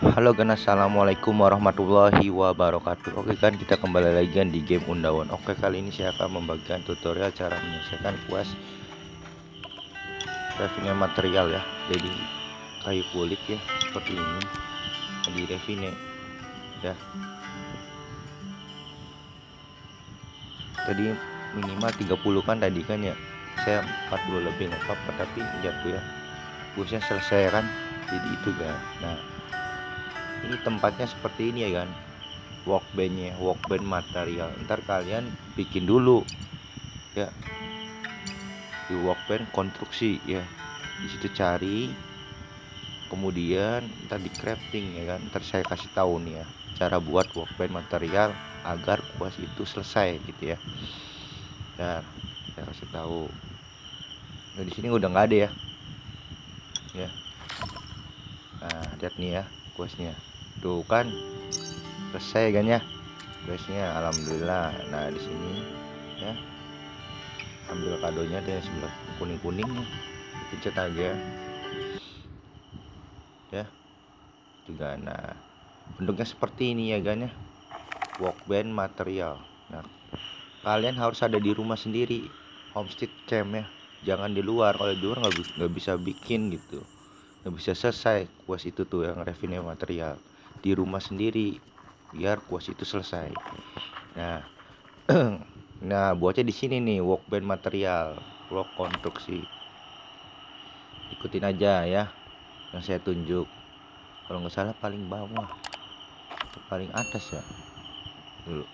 Halo guys, assalamualaikum warahmatullahi wabarakatuh. Oke kan, kita kembali lagi kan di game Undawan. Oke, kali ini saya akan membagikan tutorial cara menyelesaikan quest refine material ya. Jadi kayu kulit ya, seperti ini di refine ya. Tadi minimal 30 kan tadi kan ya. Saya 40 lebih nggak apa-apa, tapi jatuh ya. Questnya selesai kan, jadi itu kan. Nah, ini tempatnya seperti ini ya kan, workbench material. Ntar kalian bikin dulu ya di workbench konstruksi ya, di situ cari, kemudian ntar di crafting ya kan. Ntar saya kasih tahu nih ya cara buat workbench material agar kuas itu selesai gitu ya. Ntar saya kasih tahu. Nah, di sini udah nggak ada ya. Nah, lihat nih ya kuasnya tuh kan selesai kan ya guysnya, alhamdulillah. Nah, di sini ya, ambil kadonya di sebelah kuning-kuningnya, pencet aja ya juga. Nah, bentuknya seperti ini ya kan ya, workbench material. Nah, kalian harus ada di rumah sendiri, homestead camp ya, jangan di luar. Kalau di luar nggak bisa bikin gitu, nggak bisa selesai kuas itu tuh yang refine material. Di rumah sendiri biar kuas itu selesai. Nah, nah buatnya di sini nih, workbench material, blok konstruksi. Ikutin aja ya yang saya tunjuk. Kalau nggak salah paling bawah, paling atas ya dulu.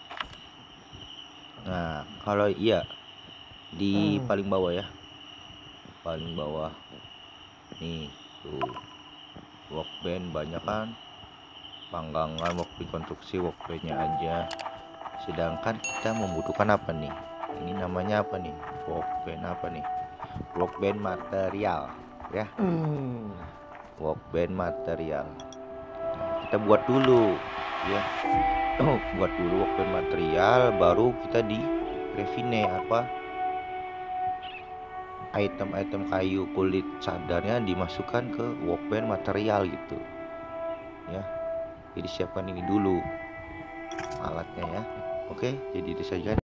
Nah, kalau iya di paling bawah ya, paling bawah nih tuh, workbench banyak kan, panggangan workbench konstruksi, workbenchnya aja. Sedangkan kita membutuhkan apa nih, ini namanya apa nih, workbench apa nih, workbench material ya. Workbench material kita buat dulu ya. Buat dulu workbench material, baru kita di refine apa, item-item kayu kulit sadarnya dimasukkan ke workbench material gitu ya. Jadi siapkan ini dulu alatnya ya. Oke, jadi itu saja.